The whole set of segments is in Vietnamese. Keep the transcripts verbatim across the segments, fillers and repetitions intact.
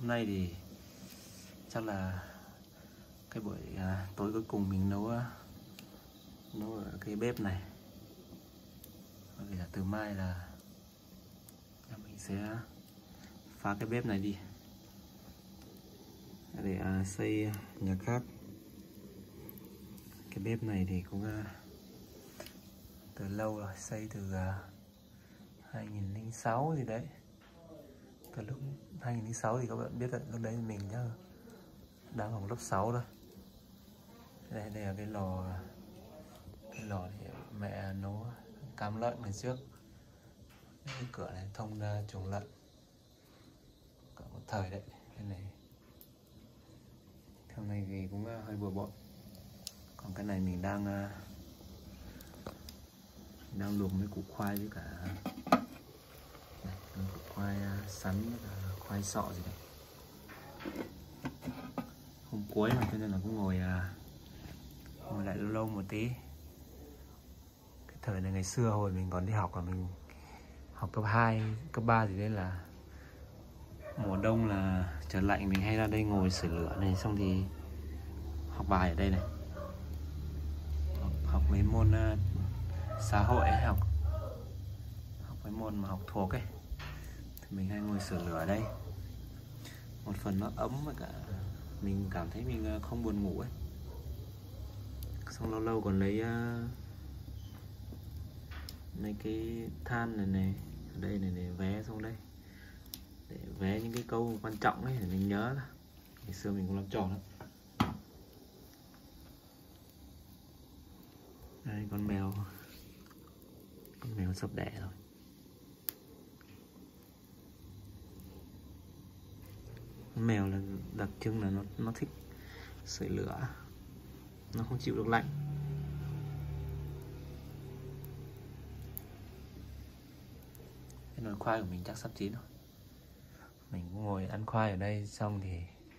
Hôm nay thì chắc là cái buổi à, tối cuối cùng mình nấu nấu ở cái bếp này, bởi vì là từ mai là mình sẽ phá cái bếp này đi để à, xây nhà khác. Cái bếp này thì cũng à, từ lâu rồi, xây từ à, hai nghìn lẻ sáu gì đấy. Từ lúc hai nghìn lẻ sáu thì các bạn biết là lúc đấy mình chắc đang học lớp sáu thôi. Đây, đây là cái lò cái lò thì mẹ nấu cám lợn ngày trước. Cái cửa này thông ra chuồng lợn cả một thời đấy. Cái này theo này thì cũng hơi bừa bộn. Còn cái này mình đang đang luộc với củ khoai với cả này, củ khoai sắn với cả khoai sọ gì đấy. Hôm cuối mà cho nên là cũng ngồi ngồi lại lâu lâu một tí. Cái thời này ngày xưa hồi mình còn đi học là mình học cấp hai, cấp ba gì đấy, là mùa đông là trời lạnh mình hay ra đây ngồi sưởi lửa này, xong thì học bài ở đây này, học, học mấy môn uh, xã hội ấy, học học mấy môn mà học thuộc ấy thì mình hay ngồi sưởi lửa ở đây. Một phần nó ấm và cả mình cảm thấy mình không buồn ngủ ấy. Xong lâu lâu còn lấy uh, mấy cái than này này ở đây này để vé xuống đây, để vé những cái câu quan trọng ấy để mình nhớ là ngày xưa mình cũng làm trò lắm. Đây con mèo, con mèo sắp đẻ rồi. Con mèo là đặc trưng là nó nó thích sưởi lửa, nó không chịu được lạnh. Cái nồi khoai của mình chắc sắp chín rồi. Mình cũng ngồi ăn khoai ở đây xong thì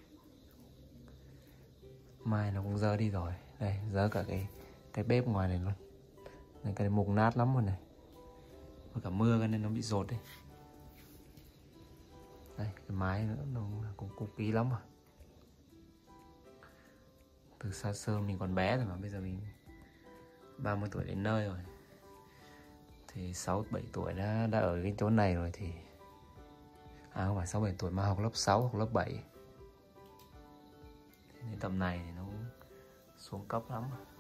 mai nó cũng dơ đi rồi. Đây, dơ cả cái cái bếp ngoài này luôn. Này, cái này mục nát lắm rồi này. Và cả mưa cho nên nó bị dột đấy. Đây, cái mái nữa nó cũng cục kỹ lắm rồi. Từ xa xưa mình còn bé rồi mà bây giờ mình ba mươi tuổi đến nơi rồi. Thì sáu bảy tuổi đã đã ở cái chỗ này rồi thì à không phải sáu bảy tuổi mà học lớp sáu hoặc lớp bảy. Thế nên tầm này thì nó xuống cấp lắm rồi.